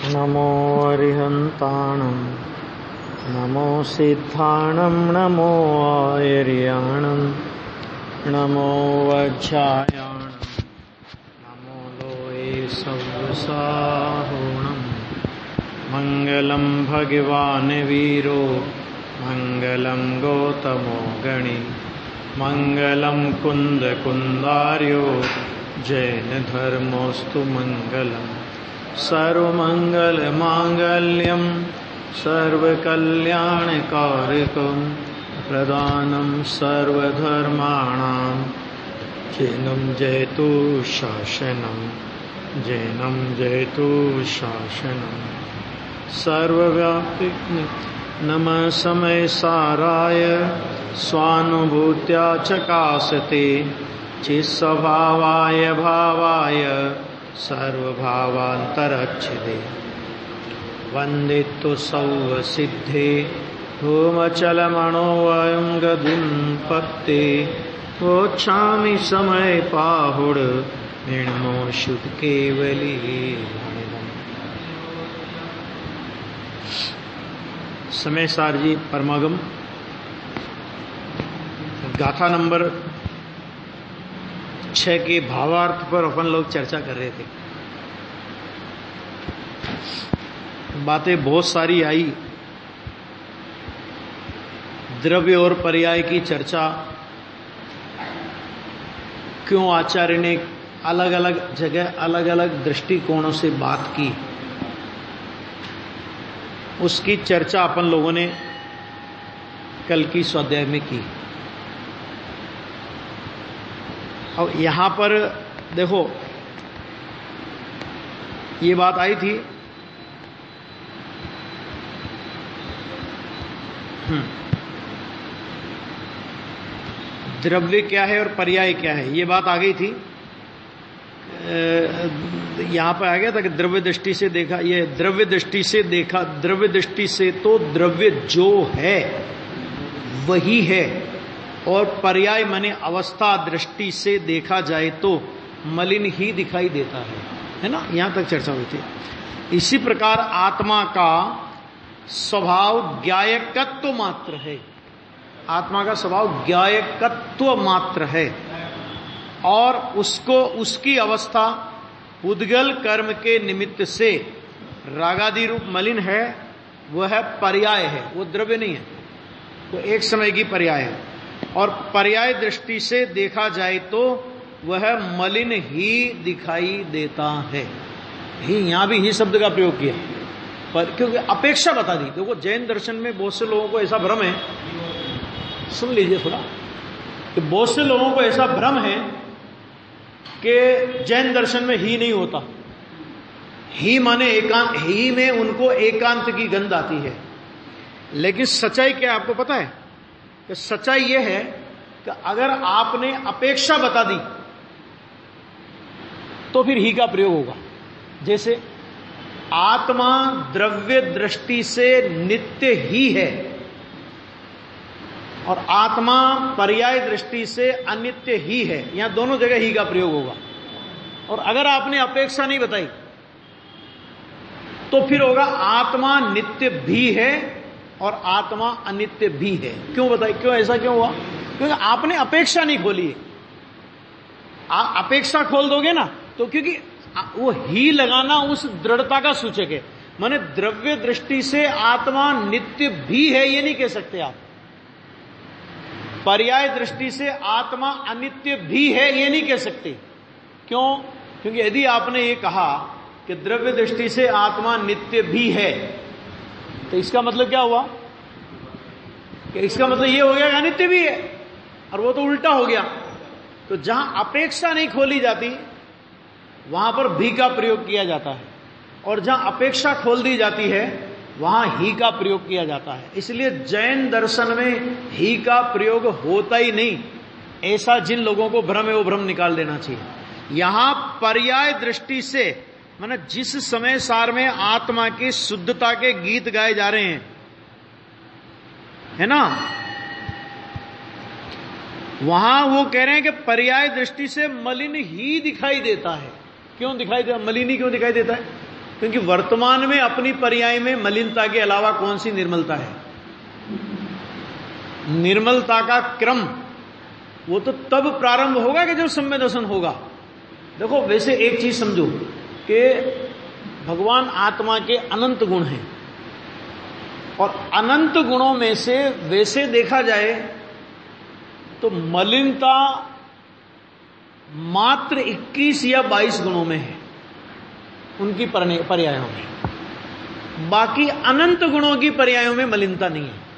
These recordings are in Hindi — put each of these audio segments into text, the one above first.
नमो अरिहन्ताणं नमो सिद्धाणं नमो आयर्याणं नमो वज्रायाणं नमो लोये सव्यसाहोणं मङ्गलं भगवान् वीरो मङ्गलं गौतमो गणि मङ्गलं कुन्दकुन्दार्यो जैनधर्मोऽस्तु मङ्गलम् सर्वमङ्गलमाङ्गल्यं सर्वकल्याणकारकं प्रदानं सर्वधर्माणां जैनं जयतु शासनं जैनं जयतु शासनं सर्वव्यापि नमः समय साराय स्वानुभूत्या चकासते चित्स्वभावाय भावाय सर्वभावान्तरच्छिदे वन्दितो सौसिद्धे होमचलमणोऽयं गतिं पत्ते वोच्छामि समय पाहुड निर्मो शुद्ध केवली। समय सार जी परमागम गाथा नंबर 6 के भावार्थ पर अपन लोग चर्चा कर रहे थे। बातें बहुत सारी आई, द्रव्य और पर्याय की चर्चा, क्यों आचार्य ने अलग अलग जगह अलग अलग दृष्टिकोणों से बात की, उसकी चर्चा अपन लोगों ने कल की स्वाध्याय में की। अब यहां पर देखो ये बात आई थी द्रव्य क्या है और पर्याय क्या है, ये बात आ गई थी। यहां पर आ गया था कि द्रव्य दृष्टि से देखा, ये द्रव्य दृष्टि से देखा, द्रव्य दृष्टि से तो द्रव्य जो है वही है, और पर्याय माने अवस्था दृष्टि से देखा जाए तो मलिन ही दिखाई देता है ना। यहां तक चर्चा हुई थी। इसी प्रकार आत्मा का स्वभाव ज्ञायकत्व मात्र है, आत्मा का स्वभाव ज्ञायकत्व मात्र है, और उसको उसकी अवस्था उद्गल कर्म के निमित्त से रागादि रूप मलिन है, वह है पर्याय है, वो द्रव्य नहीं है, वो एक समय की पर्याय है। और पर्याय दृष्टि से देखा जाए तो वह मलिन ही दिखाई देता है। ही यहां भी ही शब्द का प्रयोग किया, पर क्योंकि अपेक्षा बता दी। देखो जैन दर्शन में बहुत से लोगों को ऐसा भ्रम है, सुन लीजिए थोड़ा, कि बहुत से लोगों को ऐसा भ्रम है कि जैन दर्शन में ही नहीं होता। ही माने एकांत, ही में उनको एकांत की गंध आती है। लेकिन सच्चाई क्या है आपको पता है? कि सच्चाई यह है कि अगर आपने अपेक्षा बता दी तो फिर ही का प्रयोग होगा। जैसे आत्मा द्रव्य दृष्टि से नित्य ही है और आत्मा पर्याय दृष्टि से अनित्य ही है, यहां दोनों जगह ही का प्रयोग होगा। और अगर आपने अपेक्षा नहीं बताई तो फिर होगा आत्मा नित्य भी है और आत्मा अनित्य भी है। क्यों बताइए, क्यों ऐसा क्यों हुआ? क्योंकि आपने अपेक्षा नहीं खोली है। अपेक्षा खोल दोगे ना तो, क्योंकि वो ही लगाना उस दृढ़ता का सूचक है। माने द्रव्य दृष्टि से आत्मा नित्य भी है ये नहीं कह सकते आप, पर्याय दृष्टि से आत्मा अनित्य भी है ये नहीं कह सकते। क्यों? क्योंकि यदि आपने ये कहा कि द्रव्य दृष्टि से आत्मा नित्य भी है तो इसका मतलब क्या हुआ? कि इसका मतलब ये हो गया कि अनित्य भी है, और वो तो उल्टा हो गया। तो जहां अपेक्षा नहीं खोली जाती वहां पर भी का प्रयोग किया जाता है, और जहां अपेक्षा खोल दी जाती है वहां ही का प्रयोग किया जाता है। इसलिए जैन दर्शन में ही का प्रयोग होता ही नहीं। ऐसा जिन लोगों को भ्रम है वो भ्रम निकाल देना चाहिए। यहां पर्याय दृष्टि से माने जिस समय सार में आत्मा की शुद्धता के गीत गाए जा रहे हैं, है ना, वहां वो कह रहे हैं कि पर्याय दृष्टि से मलिन ही दिखाई देता है। क्यों दिखाई देता? मलिन ही क्यों दिखाई देता है? क्योंकि वर्तमान में अपनी पर्याय में मलिनता के अलावा कौन सी निर्मलता है? निर्मलता का क्रम वो तो तब प्रारंभ होगा कि जब सम्यक दर्शन होगा। देखो, वैसे एक चीज समझो कि भगवान आत्मा के अनंत गुण हैं, और अनंत गुणों में से वैसे देखा जाए तो मलिनता मात्र 21 या 22 गुणों में है, उनकी पर्यायों में। बाकी अनंत गुणों की पर्यायों में मलिनता नहीं है।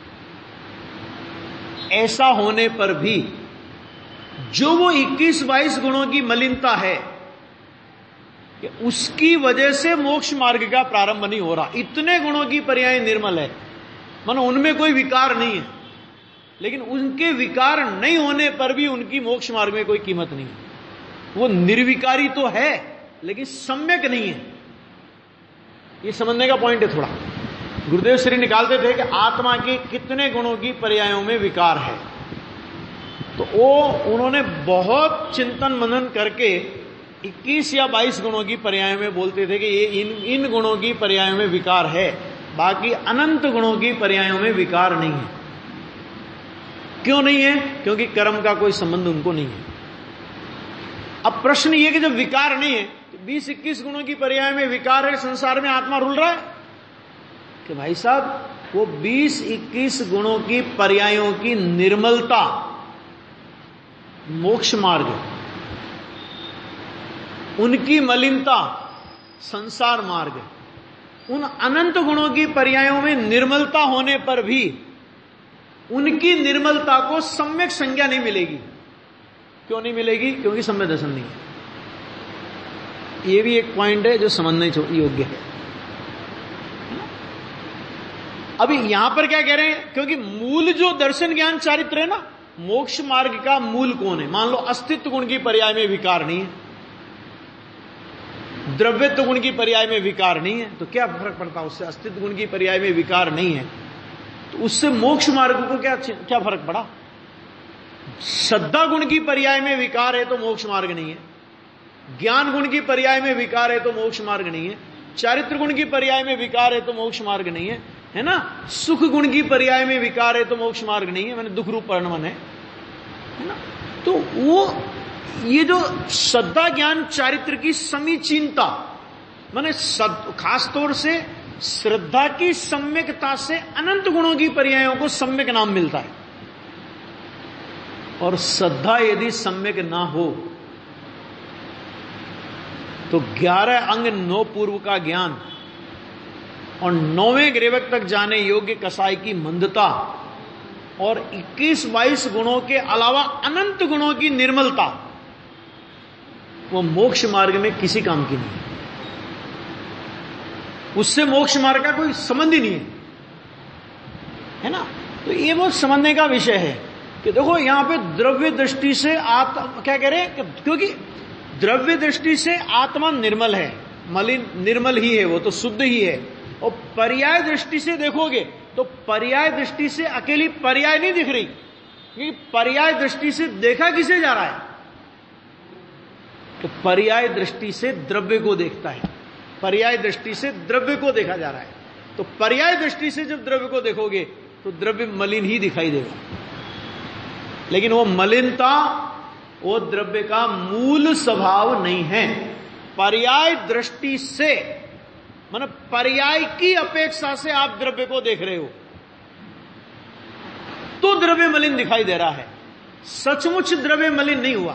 ऐसा होने पर भी जो वो 21-22 गुणों की मलिनता है, कि उसकी वजह से मोक्ष मार्ग का प्रारंभ नहीं हो रहा। इतने गुणों की पर्याय निर्मल है, मानो उनमें कोई विकार नहीं है, लेकिन उनके विकार नहीं होने पर भी उनकी मोक्ष मार्ग में कोई कीमत नहीं है। वो निर्विकारी तो है लेकिन सम्यक नहीं है। ये समझने का पॉइंट है थोड़ा। गुरुदेव श्री निकालते थे कि आत्मा के कितने गुणों की पर्यायों में विकार है, तो वो उन्होंने बहुत चिंतन मनन करके 21 या 22 गुणों की पर्यायों में बोलते थे कि ये इन गुणों की पर्यायों में विकार है, बाकी अनंत गुणों की पर्यायों में विकार नहीं है। क्यों नहीं है? क्योंकि कर्म का कोई संबंध उनको नहीं है। अब प्रश्न ये कि जब विकार नहीं है तो 20-21 गुणों की पर्याय में विकार है, संसार में आत्मा रुल रहा है कि भाई साहब, वो 20-21 गुणों की पर्यायों की निर्मलता मोक्ष मार्ग, उनकी मलिनता संसार मार्ग, उन अनंत गुणों की पर्यायों में निर्मलता होने पर भी उनकी निर्मलता को सम्यक संज्ञा नहीं मिलेगी। क्यों नहीं मिलेगी? क्योंकि सम्यक दर्शन नहीं है। यह भी एक पॉइंट है जो समझने योग्य है। अभी यहां पर क्या कह रहे हैं? क्योंकि मूल जो दर्शन ज्ञान चारित्र है ना, मोक्ष मार्ग का मूल कौन है? मान लो अस्तित्व गुण की पर्याय में विकार नहीं है, द्रव्यत्व गुण की पर्याय में विकार नहीं है, तो क्या फर्क पड़ता? उससे अस्तित्व गुण की पर्याय में विकार नहीं है तो उससे मोक्ष मार्ग को क्या फर्क पड़ा? श्रद्धा गुण की पर्याय में विकार है तो मोक्ष मार्ग नहीं है, ज्ञान गुण की पर्याय में विकार है तो मोक्ष मार्ग नहीं है, चारित्र गुण की पर्याय में विकार है तो मोक्ष मार्ग नहीं है, है ना? सुख गुण की पर्याय में विकार है तो मोक्ष मार्ग नहीं है, मैंने दुख रूप परिणमन है ना? तो वो ये जो श्रद्धा ज्ञान चारित्र की समीचीनता, माने खास तौर से श्रद्धा की सम्यकता से अनंत गुणों की पर्यायों को सम्यक नाम मिलता है। और श्रद्धा यदि सम्यक ना हो तो 11 अंग 9 पूर्व का ज्ञान और 9वें ग्रेवक तक जाने योग्य कसाई की मंदता और 21-22 गुणों के अलावा अनंत गुणों की निर्मलता, वो मोक्ष मार्ग में किसी काम की नहीं है। उससे मोक्ष मार्ग का कोई संबंध ही नहीं है ना? तो ये बहुत समझने का विषय है कि देखो यहां पे द्रव्य दृष्टि से क्या कह रहे हैं? क्योंकि द्रव्य दृष्टि से आत्मा निर्मल है, मलिन निर्मल ही है, वो तो शुद्ध ही है। और पर्याय दृष्टि से देखोगे तो पर्याय दृष्टि से अकेली पर्याय नहीं दिख रही, क्योंकि पर्याय दृष्टि से देखा किसे जा रहा है? तो पर्याय दृष्टि से द्रव्य को देखता है, पर्याय दृष्टि से द्रव्य को देखा जा रहा है। तो पर्याय दृष्टि से जब द्रव्य को देखोगे तो द्रव्य मलिन ही दिखाई देगा, लेकिन वो मलिनता वो द्रव्य का मूल स्वभाव नहीं है। पर्याय दृष्टि से, मतलब पर्याय की अपेक्षा से आप द्रव्य को देख रहे हो तो द्रव्य मलिन दिखाई दे रहा है। सचमुच द्रव्य मलिन नहीं हुआ।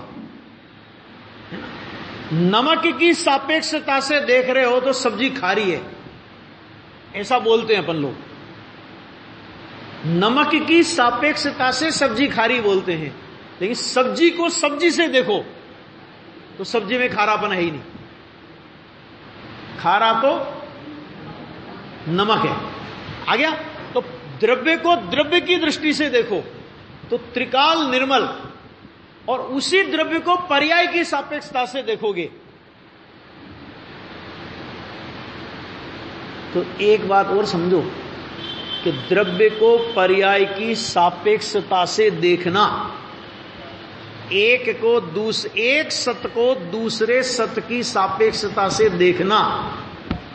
नमक की सापेक्षता से देख रहे हो तो सब्जी खारी है, ऐसा बोलते हैं अपन लोग। नमक की सापेक्षता से सब्जी खारी बोलते हैं, लेकिन सब्जी को सब्जी से देखो तो सब्जी में खारापन है ही नहीं, खारा तो नमक है। आ गया? तो द्रव्य को द्रव्य की दृष्टि से देखो तो त्रिकाल निर्मल, और उसी द्रव्य को पर्याय की सापेक्षता से देखोगे तो एक बात और समझो कि द्रव्य को पर्याय की सापेक्षता से देखना, एक सत को दूसरे सत की सापेक्षता से देखना,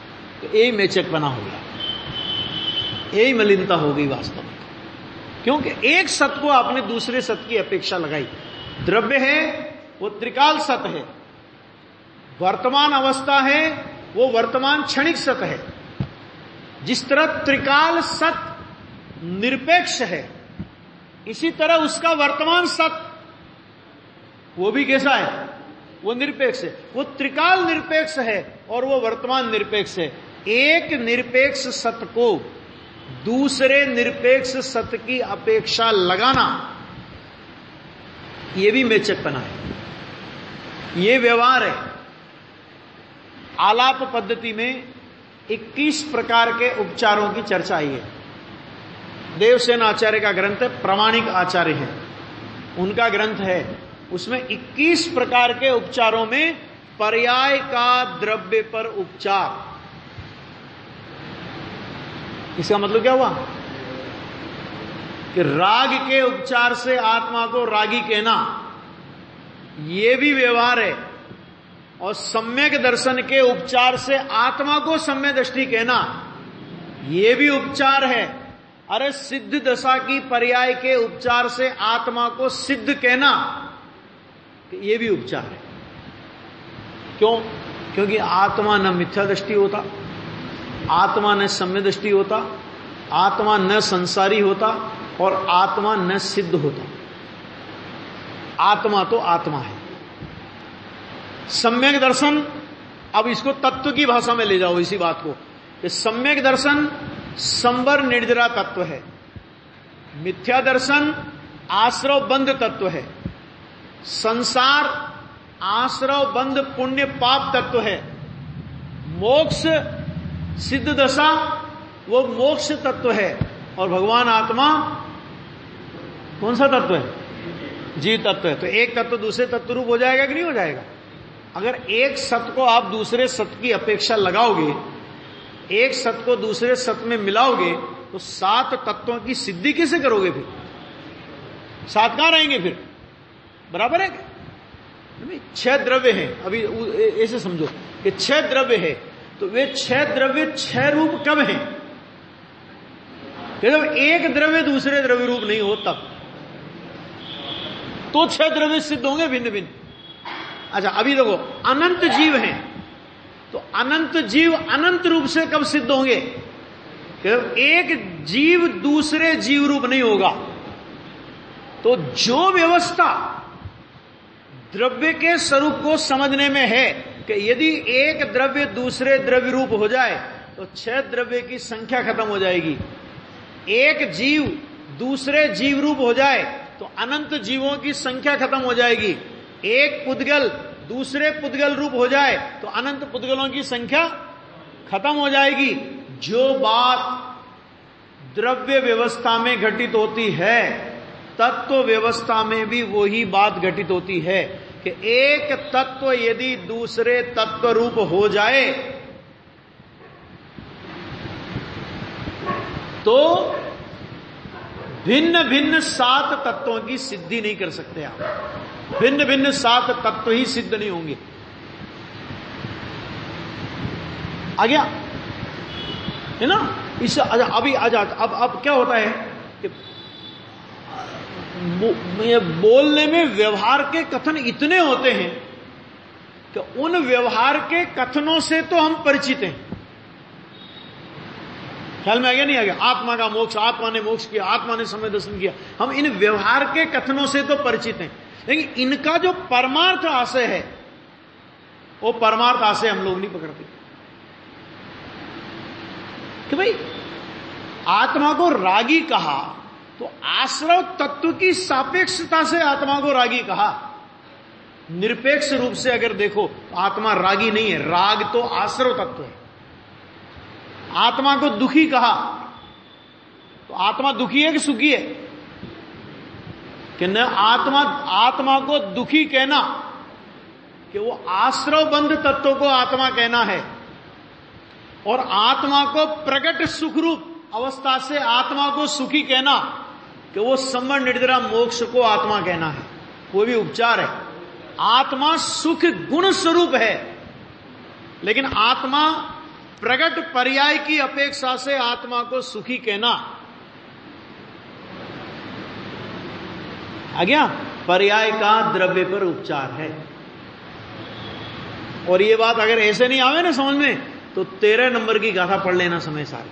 तो यही मेचकपना हो गया, यही मलिनता हो गई वास्तव में। क्योंकि एक सत को आपने दूसरे सत की अपेक्षा लगाई। द्रव्य है वो त्रिकाल सत है, वर्तमान अवस्था है वो वर्तमान क्षणिक सत है। जिस तरह त्रिकाल सत निरपेक्ष है, इसी तरह उसका वर्तमान सत वो भी कैसा है, वो निरपेक्ष है। वो त्रिकाल निरपेक्ष है और वो वर्तमान निरपेक्ष है। एक निरपेक्ष सत को दूसरे निरपेक्ष सत की अपेक्षा लगाना, ये भी मेचकपना है, ये व्यवहार है। आलाप पद्धति में 21 प्रकार के उपचारों की चर्चा आई है। देवसेन आचार्य का ग्रंथ है, प्रामाणिक आचार्य है, उनका ग्रंथ है। उसमें 21 प्रकार के उपचारों में पर्याय का द्रव्य पर उपचार, इसका मतलब क्या हुआ कि राग के उपचार से आत्मा को रागी कहना, यह भी व्यवहार है। और सम्यक दर्शन के उपचार से आत्मा को सम्यक दृष्टि कहना, यह भी उपचार है। अरे सिद्ध दशा की पर्याय के उपचार से आत्मा को सिद्ध कहना, यह भी उपचार है। क्यों? क्योंकि आत्मा न मिथ्या दृष्टि होता, आत्मा न सम्यक दृष्टि होता, आत्मा न संसारी होता और आत्मा न सिद्ध होता। आत्मा तो आत्मा है। सम्यक दर्शन, अब इसको तत्व की भाषा में ले जाओ इसी बात को, कि सम्यक दर्शन संवर निर्जरा तत्व है, मिथ्या दर्शन आश्रव बंध तत्व है, संसार आश्रव बंध पुण्य पाप तत्व है, मोक्ष सिद्ध दशा वो मोक्ष तत्व है, और भगवान आत्मा कौन सा तत्व है? जीव तत्व है। तो एक तत्व दूसरे तत्व रूप हो जाएगा कि नहीं हो जाएगा? अगर एक सत को आप दूसरे सत की अपेक्षा लगाओगे, एक सत को दूसरे सत में मिलाओगे, तो 7 तत्वों की सिद्धि कैसे करोगे? फिर 7 कहां रहेंगे? फिर बराबर है क्या? 6 द्रव्य हैं, अभी ऐसे समझो कि 6 द्रव्य है, तो वे 6 द्रव्य 6 रूप कब हैं? जब एक द्रव्य दूसरे द्रव्य रूप नहीं हो तब तो 6 द्रव्य सिद्ध होंगे भिन्न भिन्न। अच्छा, अभी देखो अनंत जीव हैं, तो अनंत जीव अनंत रूप से कब सिद्ध होंगे? जब एक जीव दूसरे जीव रूप नहीं होगा। तो जो व्यवस्था द्रव्य के स्वरूप को समझने में है कि यदि एक द्रव्य दूसरे द्रव्य रूप हो जाए तो 6 द्रव्य की संख्या खत्म हो जाएगी। एक जीव दूसरे जीव रूप हो जाए तो अनंत जीवों की संख्या खत्म हो जाएगी। एक पुद्गल दूसरे पुद्गल रूप हो जाए तो अनंत पुद्गलों की संख्या खत्म हो जाएगी। जो बात द्रव्य व्यवस्था में घटित होती है, तत्व व्यवस्था में भी वही बात घटित होती है कि एक तत्व यदि दूसरे तत्व रूप हो जाए तो भिन्न भिन्न 7 तत्वों की सिद्धि नहीं कर सकते आप। भिन्न भिन्न 7 तत्व ही सिद्ध नहीं होंगे। आ गया है ना? इस अभी अब क्या होता है कि बोलने में व्यवहार के कथन इतने होते हैं कि उन व्यवहार के कथनों से तो हम परिचित हैं। ख्याल में आ गया नहीं आ गया? आत्मा का मोक्ष, आत्मा ने मोक्ष किया, आत्मा ने समय दर्शन किया, हम इन व्यवहार के कथनों से तो परिचित हैं। लेकिन इनका जो परमार्थ आशय है वो परमार्थ आशय हम लोग नहीं पकड़ते कि भाई आत्मा को रागी कहा तो आश्रव तत्व की सापेक्षता से आत्मा को रागी कहा। निरपेक्ष रूप से अगर देखो तो आत्मा रागी नहीं है, राग तो आश्रव तत्व है। आत्मा को दुखी कहा तो आत्मा दुखी है कि सुखी है? कि न आत्मा को दुखी कहना कि वो आश्रव बंध तत्व को आत्मा कहना है, और आत्मा को प्रकट सुखरूप अवस्था से आत्मा को सुखी कहना कि वो संवर निर्जरा मोक्ष को आत्मा कहना है। वो भी उपचार है। आत्मा सुख गुण स्वरूप है, लेकिन आत्मा प्रगट पर्याय की अपेक्षा से आत्मा को सुखी कहना। आ गया? पर्याय का द्रव्य पर उपचार है। और ये बात अगर ऐसे नहीं आवे ना समझ में, तो 13 नंबर की गाथा पढ़ लेना समय सारी।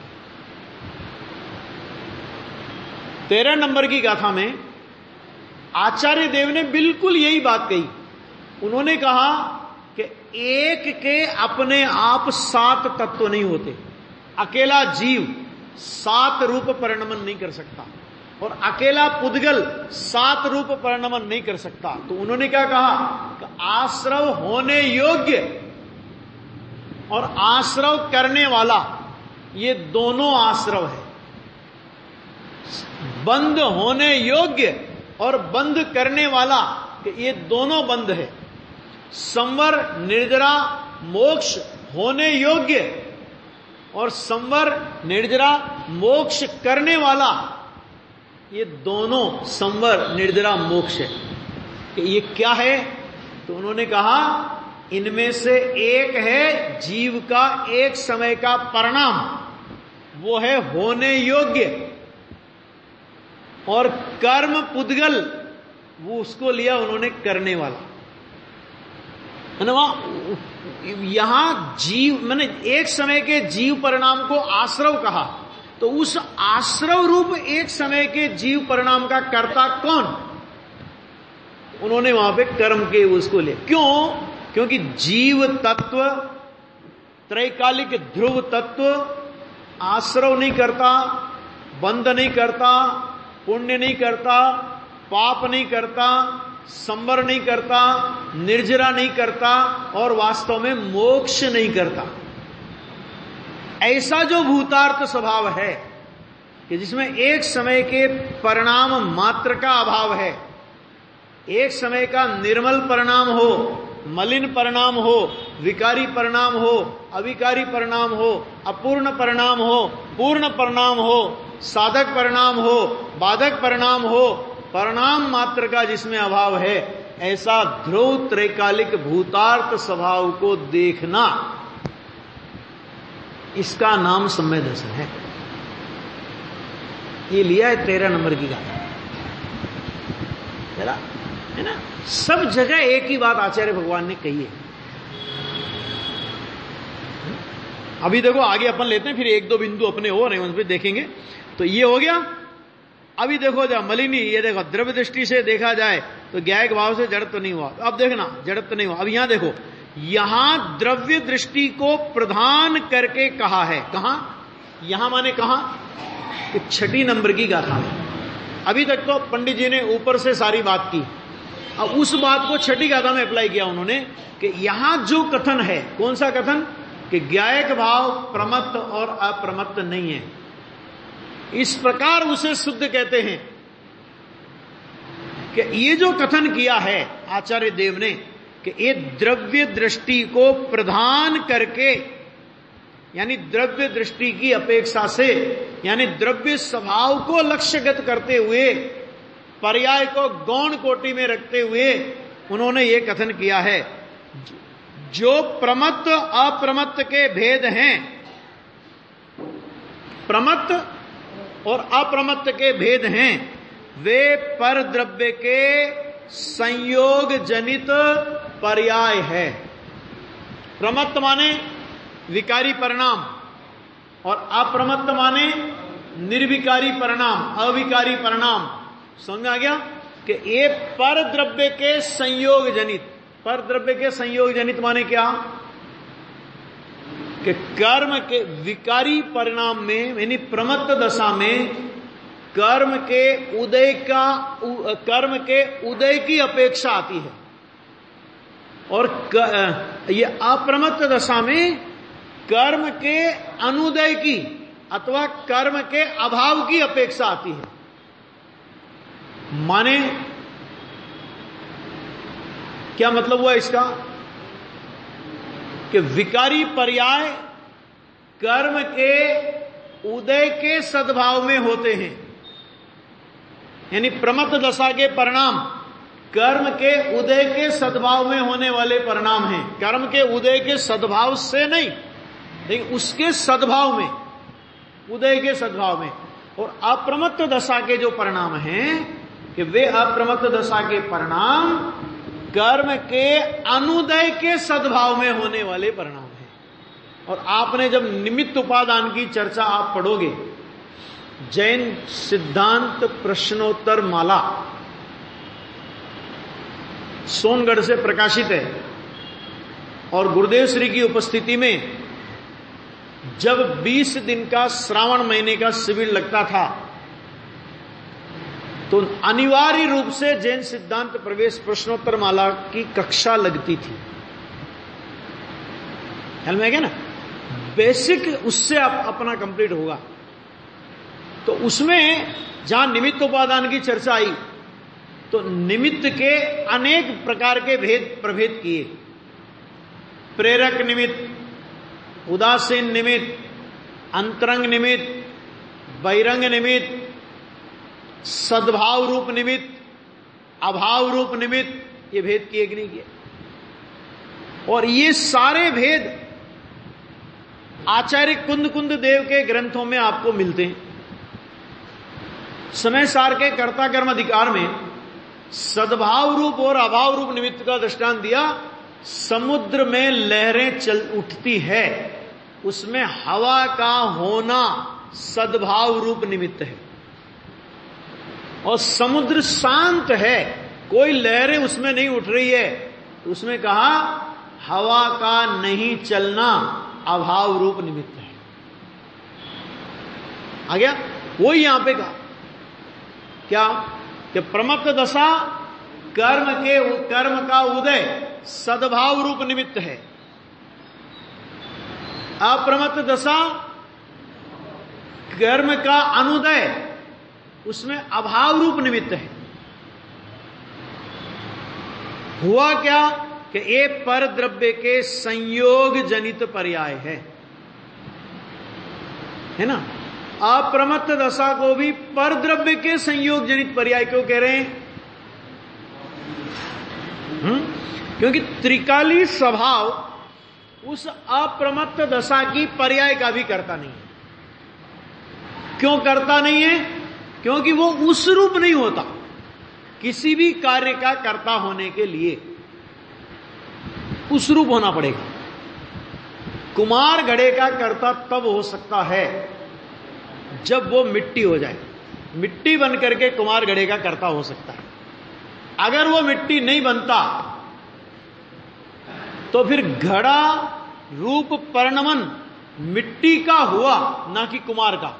13 नंबर की गाथा में आचार्य देव ने बिल्कुल यही बात कही। उन्होंने कहा कि एक के अपने आप 7 तत्व नहीं होते। अकेला जीव 7 रूप परिणमन नहीं कर सकता, और अकेला पुद्गल 7 रूप परिणमन नहीं कर सकता। तो उन्होंने क्या कहा कि आश्रव होने योग्य और आश्रव करने वाला, ये दोनों आश्रव है। बंध होने योग्य और बंध करने वाला, ये दोनों बंध है। संवर निर्जरा मोक्ष होने योग्य और संवर निर्जरा मोक्ष करने वाला, ये दोनों संवर निर्जरा मोक्ष है। कि ये क्या है? तो उन्होंने कहा इनमें से एक है जीव का एक समय का परिणाम, वो है होने योग्य, और कर्म पुद्गल, वो उसको लिया उन्होंने करने वाला। यहां जीव मैंने एक समय के जीव परिणाम को आश्रव कहा, तो उस आश्रव रूप एक समय के जीव परिणाम का कर्ता कौन? उन्होंने वहां पे कर्म के उसको ले। क्यों? क्योंकि जीव तत्व, त्रैकालिक ध्रुव तत्व आश्रव नहीं करता, बंध नहीं करता, पुण्य नहीं करता, पाप नहीं करता, संवर नहीं करता, निर्जरा नहीं करता, और वास्तव में मोक्ष नहीं करता। ऐसा जो भूतार्थ स्वभाव है कि जिसमें एक समय के परिणाम मात्र का अभाव है, एक समय का निर्मल परिणाम हो, मलिन परिणाम हो, विकारी परिणाम हो, अविकारी परिणाम हो, अपूर्ण परिणाम हो, पूर्ण परिणाम हो, साधक परिणाम हो, बाधक परिणाम हो, परिणाम मात्र का जिसमें अभाव है, ऐसा ध्रुव त्रैकालिक भूतार्थ स्वभाव को देखना, इसका नाम सम्यक दर्शन है। ये लिया है 13 नंबर की गाथा, है ना? सब जगह एक ही बात आचार्य भगवान ने कही है। अभी देखो आगे अपन लेते हैं, फिर 1-2 बिंदु अपने और उस पर देखेंगे। तो ये हो गया। अभी देखो जब मलिनी, ये देखो द्रव्य दृष्टि से देखा जाए तो ज्ञायक भाव से जड़त्व नहीं हुआ। अब देखना जड़त्व नहीं हुआ। अब यहां देखो, यहां द्रव्य दृष्टि को प्रधान करके कहा है। कहां? यहां माने कहां? कि 6 नंबर की गाथा में। अभी तक तो पंडित जी ने ऊपर से सारी बात की, अब उस बात को 6ठी गाथा में अप्लाई किया उन्होंने कि यहां जो कथन है, कौन सा कथन? कि ज्ञायक भाव प्रमत्त और अप्रमत्त नहीं है, इस प्रकार उसे शुद्ध कहते हैं। कि ये जो कथन किया है आचार्य देव ने कि ये द्रव्य दृष्टि को प्रधान करके, यानी द्रव्य दृष्टि की अपेक्षा से, यानी द्रव्य स्वभाव को लक्ष्यगत करते हुए, पर्याय को गौण कोटि में रखते हुए उन्होंने ये कथन किया है, जो प्रमत्त अप्रमत्त के भेद हैं, प्रमत्त और अप्रमत्त के भेद हैं, वे पर द्रव्य के संयोग जनित पर्याय है। प्रमत्त माने विकारी परिणाम और अप्रमत्त माने निर्विकारी परिणाम, अविकारी परिणाम। समझ में आ गया कि ये पर द्रव्य के संयोग जनित, पर द्रव्य के संयोग जनित माने क्या? कि कर्म के विकारी परिणाम में, यानी प्रमत्त दशा में कर्म के उदय की अपेक्षा आती है, और ये अप्रमत्त दशा में कर्म के अनुदय की अथवा कर्म के अभाव की अपेक्षा आती है। माने क्या मतलब हुआ इसका? कि विकारी पर्याय कर्म के उदय के सद्भाव में होते हैं, यानी प्रमत्त दशा के परिणाम कर्म के उदय के सद्भाव में होने वाले परिणाम हैं, कर्म के उदय के सद्भाव से नहीं। लेकिन उसके सद्भाव में, उदय के सद्भाव में। और अप्रमत्त दशा के जो परिणाम हैं कि वे अप्रमत्त दशा के परिणाम कर्म के अनुदय के सद्भाव में होने वाले परिणाम हैं। और आपने जब निमित्त उपादान की चर्चा आप पढ़ोगे, जैन सिद्धांत प्रश्नोत्तर माला सोनगढ़ से प्रकाशित है, और गुरुदेव श्री की उपस्थिति में जब 20 दिन का श्रावण महीने का शिविर लगता था तो अनिवार्य रूप से जैन सिद्धांत प्रवेश प्रश्नोत्तर माला की कक्षा लगती थी। ख्याल में है क्या ना? बेसिक उससे अपना कंप्लीट होगा। तो उसमें जहां निमित्त उपादान की चर्चा आई तो निमित्त के अनेक प्रकार के भेद प्रभेद किए। प्रेरक निमित्त, उदासीन निमित्त, अंतरंग निमित्त, बहिरंग निमित्त, सद्भाव रूप निमित्त, अभाव रूप निमित्त, ये भेद किए कि नहीं किए? और ये सारे भेद आचार्य कुंद देव के ग्रंथों में आपको मिलते हैं। समय सार के कर्ता कर्म अधिकार में सद्भाव रूप और अभाव रूप निमित्त का दृष्टांत दिया। समुद्र में लहरें चल उठती है, उसमें हवा का होना सद्भाव रूप निमित्त है। और समुद्र शांत है, कोई लहरें उसमें नहीं उठ रही है, तो उसमें कहा हवा का नहीं चलना अभाव रूप निमित्त है। आ गया? वही यहां पे कहा क्या कि प्रमत्त दशा कर्म का उदय सद्भाव रूप निमित्त है। अप्रमत्त दशा कर्म का अनुदय उसमें अभाव रूप निमित्त है। हुआ क्या कि ये पर द्रव्य के संयोग जनित पर्याय है ना? अप्रमत्त दशा को भी पर द्रव्य के संयोग जनित पर्याय क्यों कह रहे हैं? क्योंकि त्रिकाली स्वभाव उस अप्रमत्त दशा की पर्याय का भी करता नहीं है। क्यों करता नहीं है? क्योंकि वो उस रूप नहीं होता। किसी भी कार्य का कर्ता होने के लिए उस रूप होना पड़ेगा। कुमार घड़े का कर्ता तब हो सकता है जब वो मिट्टी हो जाए। मिट्टी बनकर के कुमार घड़े का कर्ता हो सकता है। अगर वो मिट्टी नहीं बनता तो फिर घड़ा रूप परिणमन मिट्टी का हुआ, ना कि कुमार का।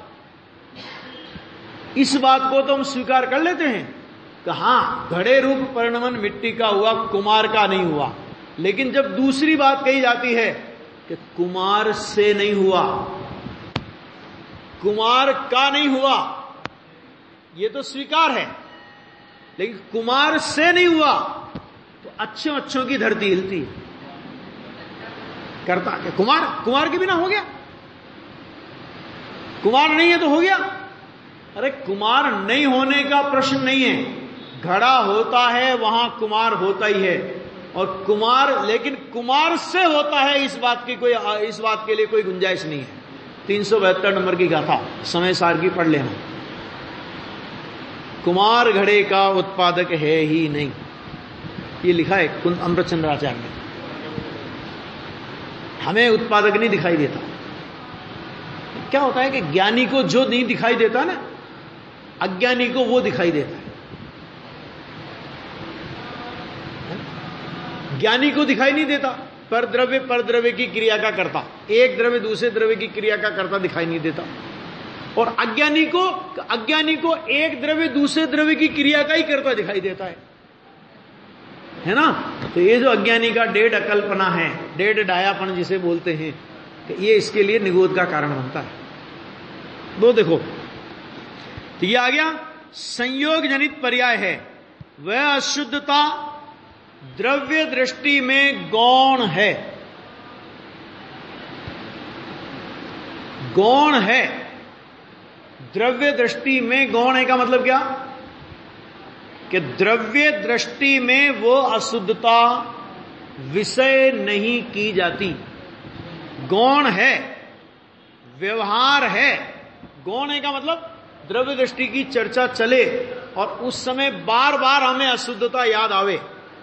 इस बात को तो हम स्वीकार कर लेते हैं कि हां, घड़े रूप परिणमन मिट्टी का हुआ, कुमार का नहीं हुआ। लेकिन जब दूसरी बात कही जाती है कि कुमार से नहीं हुआ, कुमार का नहीं हुआ, ये तो स्वीकार है। लेकिन कुमार से नहीं हुआ तो अच्छों की धरती हिलती है। करता कि कुमार के बिना हो गया, कुमार नहीं है तो हो गया। अरे कुमार नहीं होने का प्रश्न नहीं है। घड़ा होता है वहां कुमार होता ही है। और कुमार, लेकिन कुमार से होता है इस बात के लिए कोई गुंजाइश नहीं है। 372 नंबर की गाथा समय सार की पढ़ लेना। कुमार घड़े का उत्पादक है ही नहीं, ये लिखा है अमृतचंद्राचार्य ने। हमें उत्पादक नहीं दिखाई देता। क्या होता है कि ज्ञानी को जो नहीं दिखाई देता ना, अज्ञानी को वो दिखाई देता है। ज्ञानी को दिखाई नहीं देता पर द्रव्य की क्रिया का करता, एक द्रव्य दूसरे द्रव्य की क्रिया का करता दिखाई नहीं देता। और अज्ञानी को एक द्रव्य दूसरे द्रव्य की क्रिया का ही करता दिखाई देता है ना? तो ये जो अज्ञानी का डेढ़ अकल्पना है, डेढ़ डायापन जिसे बोलते हैं, कि ये इसके लिए निगोद का कारण बनता है। वो देखो, तो ये आ गया संयोग जनित पर्याय है। वह अशुद्धता द्रव्य दृष्टि में गौण है। गौण है, द्रव्य दृष्टि में गौण है का मतलब क्या? कि द्रव्य दृष्टि में वो अशुद्धता विषय नहीं की जाती। गौण है व्यवहार है। गौण है का मतलब द्रव्य दृष्टि की चर्चा चले और उस समय बार बार हमें अशुद्धता याद आवे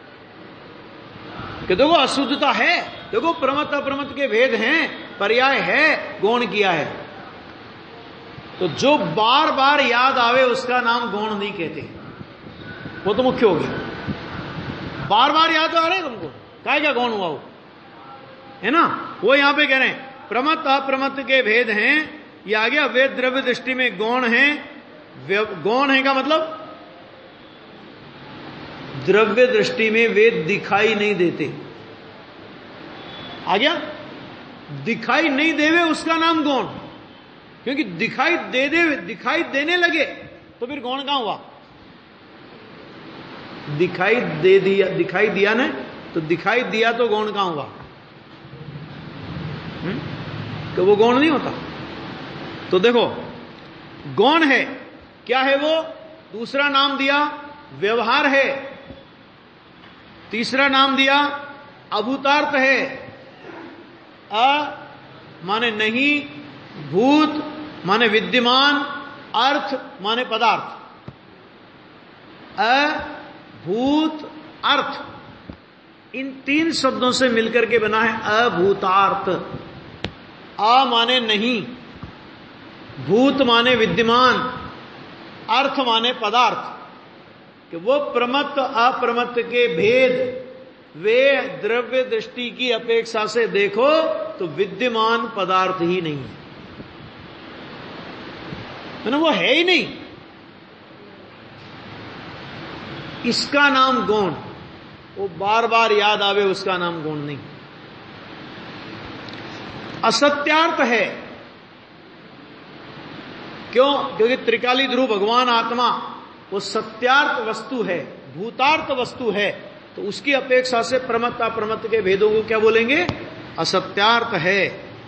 कि देखो अशुद्धता है, देखो प्रमत्त अप्रमत्त के भेद हैं, पर्याय है, गौण किया है। तो जो बार बार याद आवे उसका नाम गौण नहीं कहते, वो तो मुख्य हो गया। बार बार याद आ रहे तुमको, काय क्या गौण हुआ वो, है ना। वो यहां पे कह रहे हैं प्रमत्त अप्रमत्त के भेद हैं, ये आ गया। वे द्रव्य दृष्टि में गौण है। गौण है का मतलब द्रव्य दृष्टि में वे दिखाई नहीं देते। आ गया, दिखाई नहीं देवे उसका नाम गौण, क्योंकि दिखाई देने लगे तो फिर गौण कहां हुआ। दिखाई दिया ना, तो दिखाई दिया तो गौण कहां हुआ, तो वो गौण नहीं होता। तो देखो गौण है, क्या है वो, दूसरा नाम दिया व्यवहार है, तीसरा नाम दिया अभूतार्थ है। अ माने नहीं, भूत माने विद्यमान, अर्थ माने पदार्थ। अभूत अर्थ, इन तीन शब्दों से मिलकर के बना है अभूतार्थ। अ माने नहीं, भूत माने विद्यमान, अर्थ माने पदार्थ। कि वो प्रमत्त अप्रमत्त के भेद वे द्रव्य दृष्टि की अपेक्षा से देखो तो विद्यमान पदार्थ ही नहीं है ना, वो है ही नहीं। इसका नाम गौण, वो बार बार याद आवे उसका नाम गौण नहीं। असत्यार्थ है, क्यों, क्योंकि त्रिकाली ध्रुव भगवान आत्मा वो सत्यार्थ वस्तु है, भूतार्थ वस्तु है, तो उसकी अपेक्षा से प्रमत्त अप्रमत्त के भेदों को क्या बोलेंगे, असत्यार्थ है।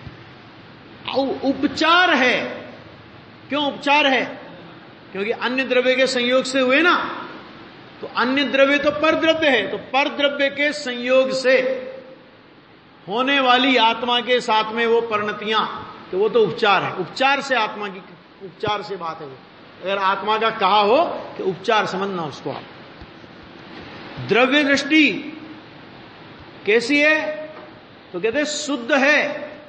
उपचार है, क्यों उपचार है, क्योंकि अन्य द्रव्य के संयोग से हुए ना, तो अन्य द्रव्य तो परद्रव्य है, तो परद्रव्य के संयोग से होने वाली आत्मा के साथ में वो परिणतियां, तो वो तो उपचार है। उपचार से आत्मा की, उपचार से बात है वो। अगर आत्मा का कहा हो कि उपचार समझना उसको आप। द्रव्य दृष्टि कैसी है, तो कहते हैं शुद्ध है।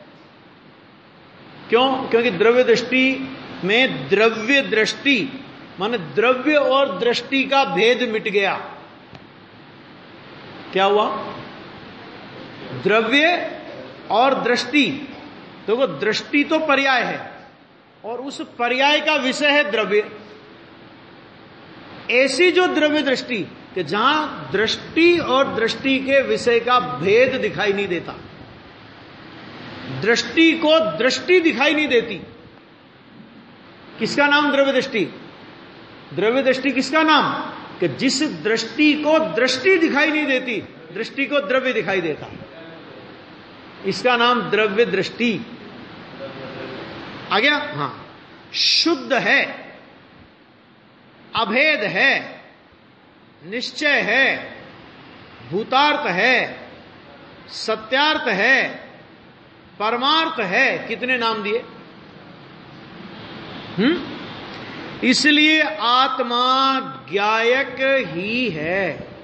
क्यों, क्योंकि द्रव्य दृष्टि में द्रव्य दृष्टि माने द्रव्य और दृष्टि का भेद मिट गया। क्या हुआ, द्रव्य और दृष्टि, देखो दृष्टि तो पर्याय है और उस पर्याय का विषय है द्रव्य। ऐसी जो द्रव्य दृष्टि कि जहां दृष्टि और दृष्टि के विषय का भेद दिखाई नहीं देता, दृष्टि को दृष्टि दिखाई नहीं देती, किसका नाम द्रव्य दृष्टि। द्रव्य दृष्टि किसका नाम, कि जिस दृष्टि को दृष्टि दिखाई नहीं देती, दृष्टि को द्रव्य दिखाई देता, इसका नाम द्रव्य दृष्टि। आ गया, हां। शुद्ध है, अभेद है, निश्चय है, भूतार्थ है, सत्यार्थ है, परमार्थ है। कितने नाम दिए। इसलिए आत्मा ज्ञायक ही है,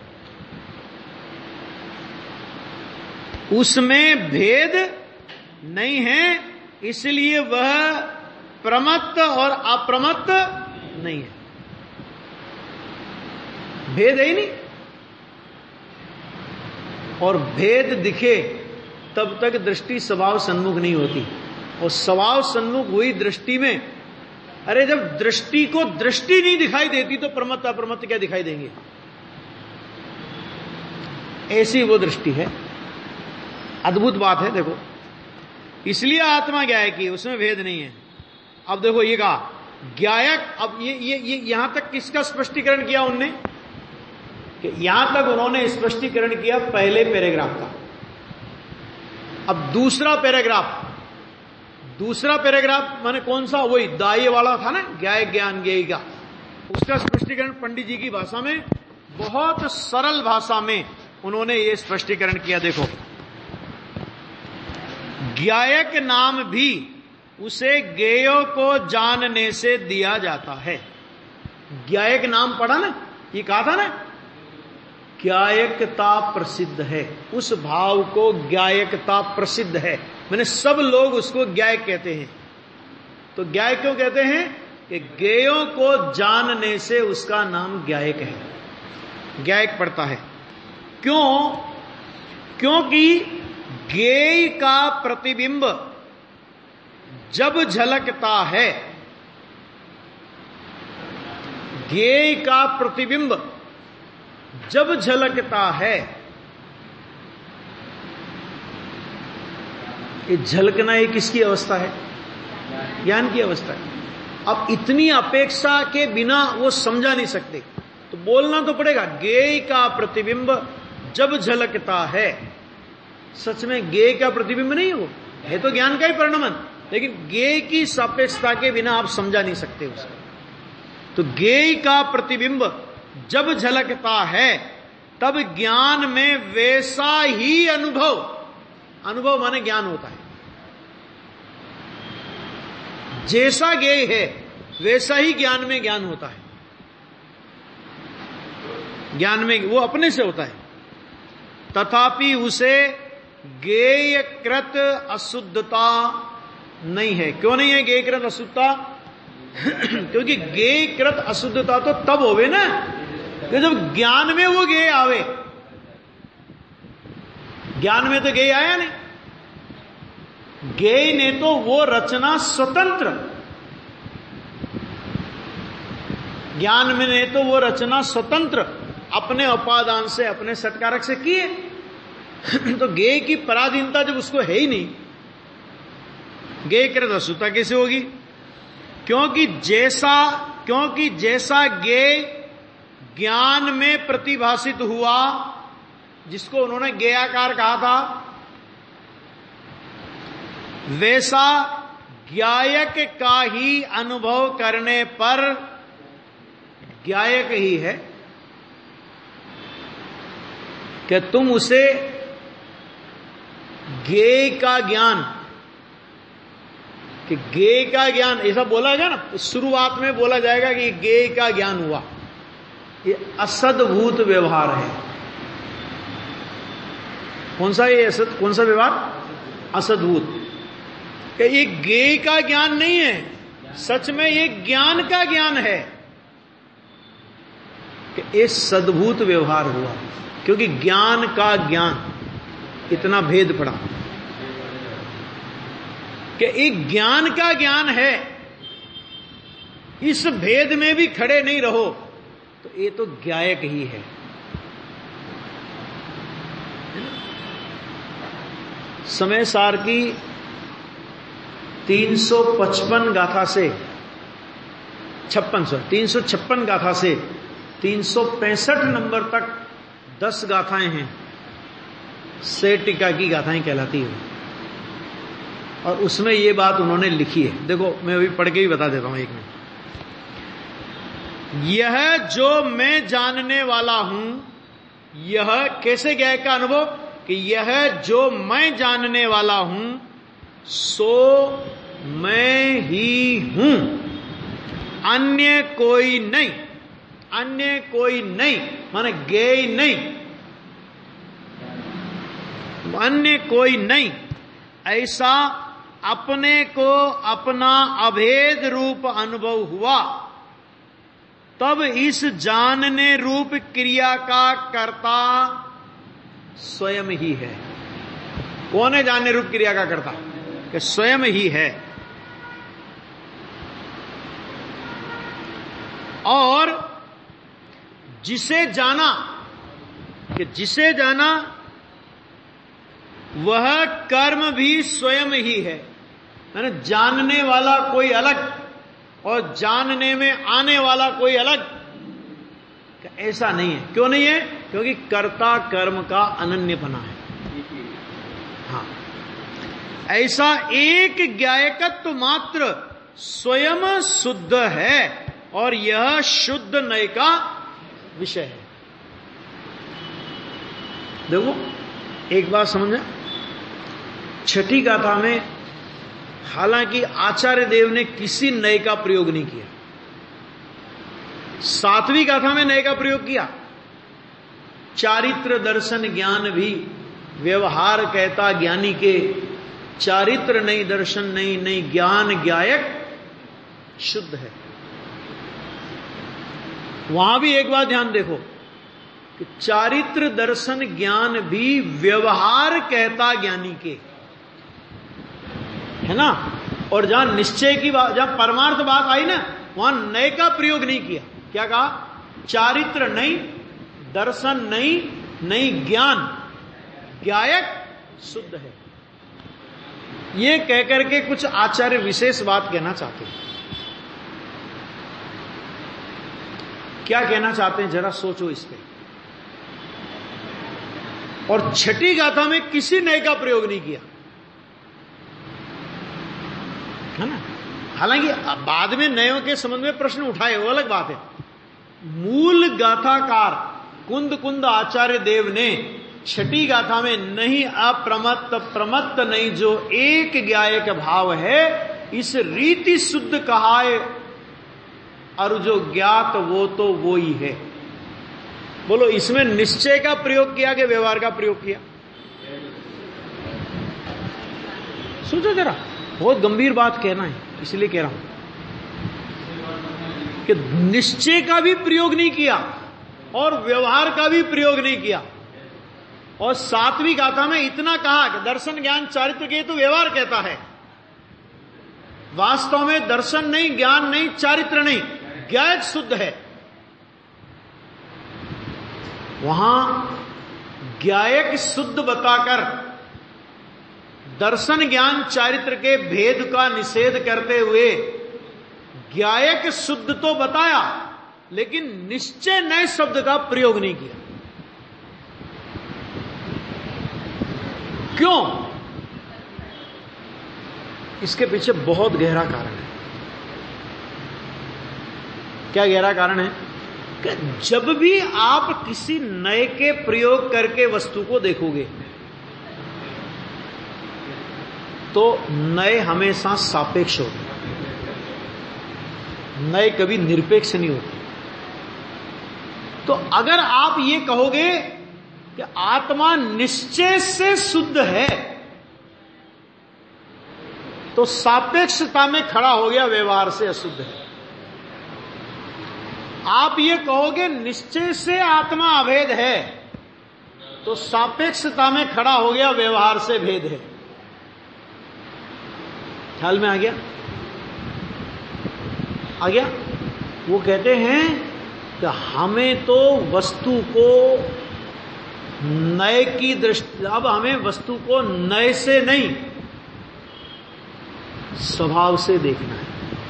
उसमें भेद नहीं है, इसलिए वह प्रमत्त और अप्रमत्त नहीं है। भेद है ही नहीं, और भेद दिखे तब तक दृष्टि स्वभाव सन्मुख नहीं होती। और स्वभाव सन्मुख हुई दृष्टि में, अरे जब दृष्टि को दृष्टि नहीं दिखाई देती तो प्रमत्त अप्रमत्त क्या दिखाई देंगे। ऐसी वो दृष्टि है, अद्भुत बात है। देखो इसलिए आत्मा ज्ञायक है, उसमें भेद नहीं है। अब देखो ये कहा ज्ञायक, अब ये यहां तक किसका स्पष्टीकरण किया उनने, कि यहां तक उन्होंने स्पष्टीकरण किया पहले पैराग्राफ का। अब दूसरा पैराग्राफ माने कौन सा, वही दाये वाला था ना, ज्ञायक ज्ञान ज्ञेय का, उसका स्पष्टीकरण पंडित जी की भाषा में, बहुत सरल भाषा में उन्होंने ये स्पष्टीकरण किया। देखो ज्ञायक नाम भी उसे ज्ञेयों को जानने से दिया जाता है। ज्ञायक नाम पढ़ा ना, ये कहा था ना, ज्ञायकता प्रसिद्ध है, उस भाव को ज्ञायकता प्रसिद्ध है। मैंने सब लोग उसको ज्ञायक कहते हैं। तो ज्ञायक क्यों कहते हैं कि ज्ञेयों को जानने से उसका नाम ज्ञायक है, ज्ञायक पड़ता है। क्यों? क्योंकि ज्ञेय का प्रतिबिंब जब झलकता है, ज्ञेय का प्रतिबिंब जब झलकता है, ये झलकना ये किसकी अवस्था है? ज्ञान की अवस्था है। अब इतनी अपेक्षा के बिना वो समझा नहीं सकते, तो बोलना तो पड़ेगा। ज्ञेय का प्रतिबिंब जब झलकता है, सच में ज्ञेय का प्रतिबिंब नहीं वो है, तो ज्ञान का ही परिणमन, लेकिन ज्ञेय की सापेक्षता के बिना आप समझा नहीं सकते उसको। तो ज्ञेय का प्रतिबिंब जब झलकता है, तब ज्ञान में वैसा ही अनुभव, अनुभव माने ज्ञान होता है। जैसा ज्ञेय है वैसा ही ज्ञान में ज्ञान होता है। ज्ञान में वो अपने से होता है, तथापि उसे ज्ञेयकृत अशुद्धता नहीं है। क्यों नहीं है ज्ञेयकृत अशुद्धता? क्योंकि ज्ञेयकृत अशुद्धता तो तब होवे ना कि जब ज्ञान में वो ज्ञेय आवे। ज्ञान में तो ज्ञेय आया नहीं, ज्ञेय ने तो वो रचना स्वतंत्र, ज्ञान में ने तो वो रचना स्वतंत्र अपने उपादान से, अपने सत्कारक से किए। तो ज्ञेय की पराधीनता जब उसको है ही नहीं, ज्ञेयकृत अशुद्धता कैसे होगी? क्योंकि जैसा ज्ञेय ज्ञान में प्रतिभासित हुआ, जिसको उन्होंने ज्ञेयाकार कहा था, वैसा ज्ञायक का ही अनुभव करने पर ज्ञायक ही है कि तुम उसे ज्ञेय का ज्ञान, कि ज्ञेय का ज्ञान ऐसा बोला गया ना, शुरुआत में बोला जाएगा कि ज्ञेय का ज्ञान हुआ। ये असद्भूत व्यवहार है। कौन सा ये असद, कौन सा व्यवहार? असद्भूत। ये ज्ञेय का ज्ञान नहीं है, सच में ये ज्ञान का ज्ञान है कि ये सद्भूत व्यवहार हुआ, क्योंकि ज्ञान का ज्ञान, इतना भेद पड़ा कि एक ज्ञान का ज्ञान है। इस भेद में भी खड़े नहीं रहो तो ये तो ज्ञायक ही है। समय सार की 356 गाथा से 356 गाथा से 365 नंबर तक 10 गाथाएं हैं, से टीका की गाथाएं कहलाती है। और उसमें ये बात उन्होंने लिखी है। देखो मैं अभी पढ़ के ही बता देता हूं एक मिनट। यह जो मैं जानने वाला हूं, यह कैसे ज्ञायक का अनुभव कि यह जो मैं जानने वाला हूं सो मैं ही हूं, अन्य कोई नहीं। अन्य कोई नहीं माने ज्ञेय नहीं, अन्य कोई नहीं। ऐसा अपने को अपना अभेद रूप अनुभव हुआ, तब इस जानने रूप क्रिया का कर्ता स्वयं ही है। कौन है जानने रूप क्रिया का कर्ता? कि स्वयं ही है। और जिसे जाना, कि जिसे जाना वह कर्म भी स्वयं ही है। जानने वाला कोई अलग और जानने में आने वाला कोई अलग, ऐसा नहीं है। क्यों नहीं है? क्योंकि कर्ता कर्म का अनन्यपना है। हाँ, ऐसा एक ज्ञायकत्व मात्र स्वयं शुद्ध है और यह शुद्ध नय का विषय है। देखो एक बात समझे, छठी गाथा में हालांकि आचार्य देव ने किसी नए का प्रयोग नहीं किया। सातवीं गाथा में नए का प्रयोग किया। चारित्र दर्शन ज्ञान भी व्यवहार कहता ज्ञानी के, चारित्र नहीं दर्शन नहीं, नहीं ज्ञान ज्ञायक शुद्ध है। वहां भी एक बात ध्यान देखो कि चारित्र दर्शन ज्ञान भी व्यवहार कहता ज्ञानी के, है ना। और जहां निश्चय की बात, जहां परमार्थ बात आई ना, वहां नए का प्रयोग नहीं किया। क्या कहा? चारित्र नहीं, दर्शन नहीं, नहीं ज्ञान ज्ञायक शुद्ध है। ये कहकर के कुछ आचार्य विशेष बात कहना चाहते हैं। क्या कहना चाहते हैं जरा सोचो इस पे। और छठी गाथा में किसी नए का प्रयोग नहीं किया, है ना। हालांकि बाद में नयों के संबंध में प्रश्न उठाए, वो अलग बात है। मूल गाथाकार कुंद कुंद आचार्य देव ने छठी गाथा में नहीं अप्रमत्त प्रमत्त नहीं, जो एक ज्ञायक भाव है, इस रीति शुद्ध कहा है, और जो ज्ञात वो तो वो ही है। बोलो, इसमें निश्चय का प्रयोग किया कि व्यवहार का प्रयोग किया? सोचो जरा, बहुत गंभीर बात कहना है, इसलिए कह रहा हूं कि निश्चय का भी प्रयोग नहीं किया और व्यवहार का भी प्रयोग नहीं किया। और सातवीं गाथा में इतना कहा कि दर्शन ज्ञान चारित्र के तो व्यवहार कहता है। वास्तव में दर्शन नहीं, ज्ञान नहीं, चारित्र नहीं, ज्ञायक शुद्ध है। वहां ज्ञायक शुद्ध बताकर दर्शन ज्ञान चारित्र के भेद का निषेध करते हुए ज्ञायक शुद्ध तो बताया, लेकिन निश्चय नए शब्द का प्रयोग नहीं किया। क्यों? इसके पीछे बहुत गहरा कारण है। क्या गहरा कारण है? कि जब भी आप किसी नए के प्रयोग करके वस्तु को देखोगे तो नए हमेशा सापेक्ष होते, नए कभी निरपेक्ष नहीं होते। तो अगर आप ये कहोगे कि आत्मा निश्चय से शुद्ध है, तो सापेक्षता में खड़ा हो गया व्यवहार से अशुद्ध है। आप ये कहोगे निश्चय से आत्मा अभेद है, तो सापेक्षता में खड़ा हो गया व्यवहार से भेद है। ख्याल में आ गया? आ गया? वो कहते हैं कि हमें तो वस्तु को नए की दृष्टि, अब हमें वस्तु को नए से नहीं स्वभाव से देखना है।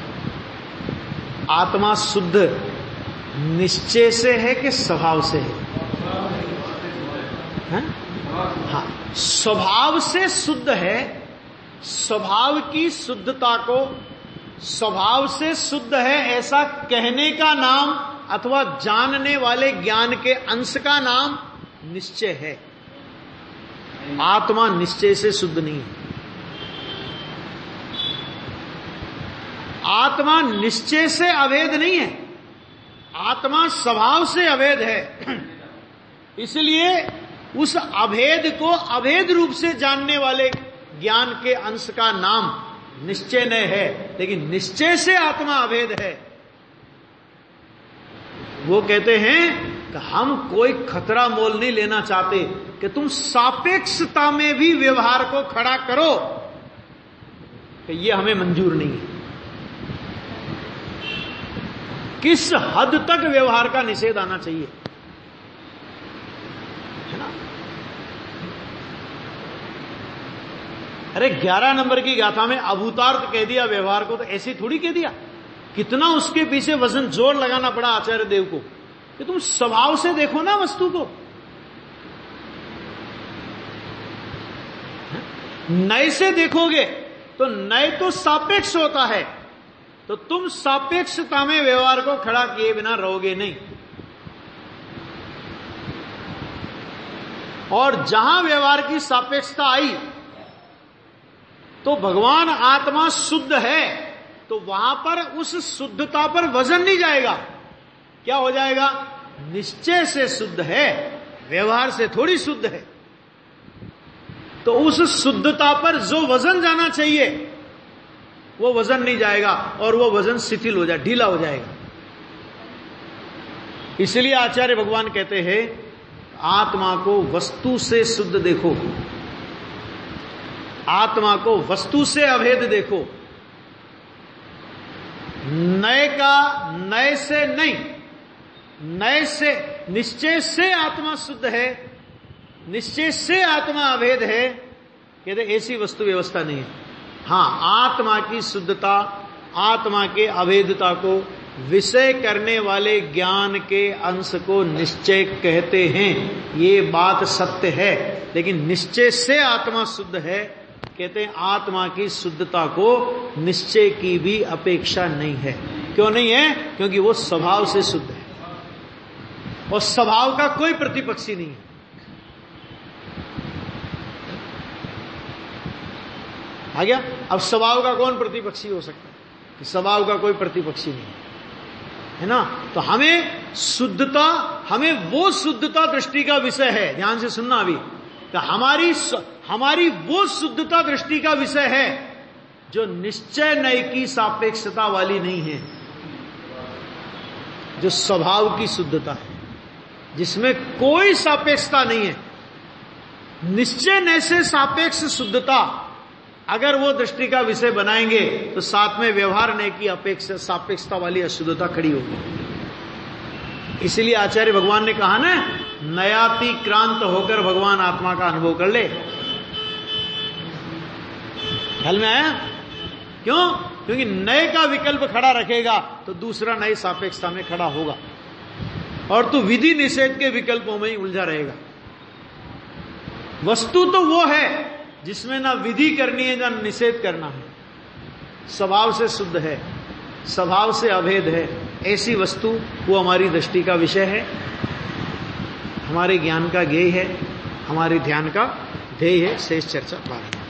आत्मा शुद्ध निश्चय से है कि स्वभाव से है? हाँ, स्वभाव से शुद्ध है। स्वभाव की शुद्धता को स्वभाव से शुद्ध है ऐसा कहने का नाम अथवा जानने वाले ज्ञान के अंश का नाम निश्चय है। आत्मा निश्चय से शुद्ध नहीं है। आत्मा निश्चय से अभेद नहीं है, आत्मा स्वभाव से अभेद है। इसलिए उस अभेद को अभेद रूप से जानने वाले ज्ञान के अंश का नाम निश्चय न है, लेकिन निश्चय से आत्मा अभेद है। वो कहते हैं कि हम कोई खतरा मोल नहीं लेना चाहते कि तुम सापेक्षता में भी व्यवहार को खड़ा करो, कि ये हमें मंजूर नहीं है। किस हद तक व्यवहार का निषेध आना चाहिए, है ना। अरे 11 नंबर की गाथा में अभूतार्थ कह दिया व्यवहार को, तो ऐसे थोड़ी कह दिया। कितना उसके पीछे वजन जोर लगाना पड़ा आचार्य देव को कि तुम स्वभाव से देखो ना वस्तु को। नए से देखोगे तो नए तो सापेक्ष होता है, तो तुम सापेक्षता में व्यवहार को खड़ा किए बिना रहोगे नहीं। और जहां व्यवहार की सापेक्षता आई तो भगवान आत्मा शुद्ध है, तो वहां पर उस शुद्धता पर वजन नहीं जाएगा। क्या हो जाएगा? निश्चय से शुद्ध है, व्यवहार से थोड़ी शुद्ध है। तो उस शुद्धता पर जो वजन जाना चाहिए वो वजन नहीं जाएगा, और वो वजन शिथिल हो जाए, ढीला हो जाएगा। इसलिए आचार्य भगवान कहते हैं आत्मा को वस्तु से शुद्ध देखो, आत्मा को वस्तु से अभेद देखो। नए का नए से नहीं, नए से निश्चय से आत्मा शुद्ध है, निश्चय से आत्मा अभेद है। कहते ऐसी वस्तु व्यवस्था नहीं है। हां, आत्मा की शुद्धता, आत्मा के अभेदता को विषय करने वाले ज्ञान के अंश को निश्चय कहते हैं, ये बात सत्य है। लेकिन निश्चय से आत्मा शुद्ध है, कहते हैं आत्मा की शुद्धता को निश्चय की भी अपेक्षा नहीं है। क्यों नहीं है? क्योंकि वो स्वभाव से शुद्ध है, और स्वभाव का कोई प्रतिपक्षी नहीं है। आ गया? अब स्वभाव का कौन प्रतिपक्षी हो सकता है? स्वभाव का कोई प्रतिपक्षी नहीं है ना। तो हमें शुद्धता, हमें वो शुद्धता दृष्टि का विषय है। ध्यान से सुनना अभी, तो हमारी वो शुद्धता दृष्टि का विषय है जो निश्चय नय की सापेक्षता वाली नहीं है, जो स्वभाव की शुद्धता है, जिसमें कोई सापेक्षता नहीं है। निश्चय नय से सापेक्ष शुद्धता अगर वो दृष्टि का विषय बनाएंगे तो साथ में व्यवहार नय की अपेक्षा सापेक्षता वाली अशुद्धता खड़ी होगी। इसलिए आचार्य भगवान ने कहा ना, नयातिक्रांत होकर भगवान आत्मा का अनुभव कर ले। ख्याल में आया? क्यों? क्योंकि नए का विकल्प खड़ा रखेगा तो दूसरा नए सापेक्षता में खड़ा होगा, और तू विधि निषेध के विकल्पों में ही उलझा रहेगा। वस्तु तो वो है जिसमें ना विधि करनी है ना निषेध करना है, स्वभाव से शुद्ध है, स्वभाव से अभेद है। ऐसी वस्तु वो हमारी दृष्टि का विषय है, हमारे ज्ञान का ज्ञेय है, हमारे ध्यान का ध्येय है। शेष चर्चा बाद में।